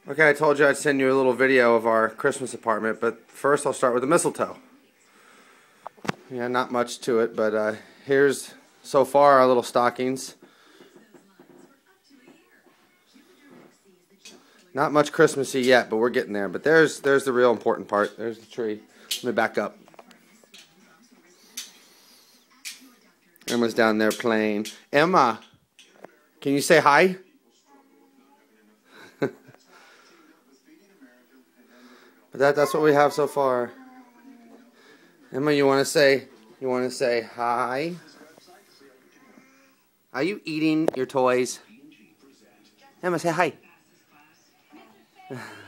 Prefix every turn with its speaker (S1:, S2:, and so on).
S1: Okay, I told you I'd send you a little video of our Christmas apartment, but first I'll start with the mistletoe. Yeah, not much to it, but here's so far our little stockings. Not much Christmassy yet, but we're getting there. But there's the real important part. There's the tree. Let me back up. Emma's down there playing. Emma, can you say hi? But that's what we have so far. Emma, you want to say hi? Are you eating your toys? Emma, say hi.